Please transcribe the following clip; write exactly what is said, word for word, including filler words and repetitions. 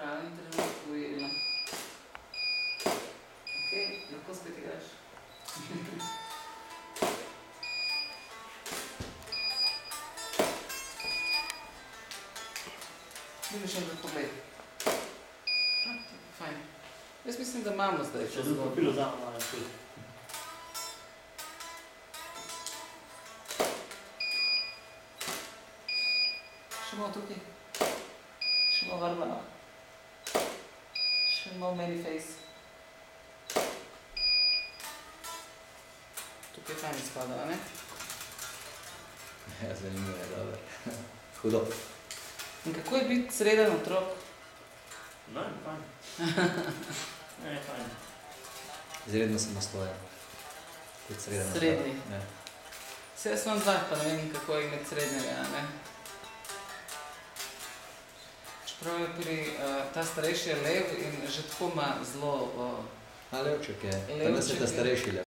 pravi trenutek ujela. Ok, lahko spet igraš. Dajme še enkrat pogled. Fajn. Jaz mislim, da imamo zdaj. Če drugo papilo damo malo spet. Še malo tukaj. Še malo vrblano. Še malo many face. Tukaj fajn izpada, a ne? Ja, zanimivo je, dobro. Hudo. In kako je biti sreden otrok? No, je fajn. Ne, je fajn. Izredno samostojen. Kot sreden otrok. Srednji. Ja. Se jaz imam dva, pa ne vem, kako je imeti srednjega, a ne? Čeprav je pri, ta starejši je lev in že tako ima zelo... A levček je. Levček Pa nas je ta je. starejši lev.